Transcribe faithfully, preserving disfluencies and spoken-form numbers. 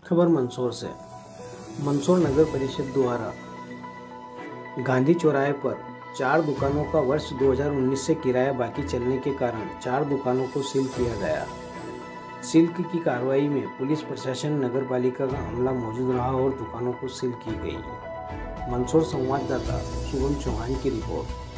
खबर मंदसौर से। मंदसौर नगर परिषद द्वारा गांधी चौराहे पर चार दुकानों का वर्ष दो हज़ार उन्नीस से किराया बाकी चलने के कारण चार दुकानों को सील किया गया। सील की कार्रवाई में पुलिस प्रशासन नगर पालिका का अमला मौजूद रहा और दुकानों को सील की गई। मंदसौर संवाददाता शुभम चौहान की रिपोर्ट।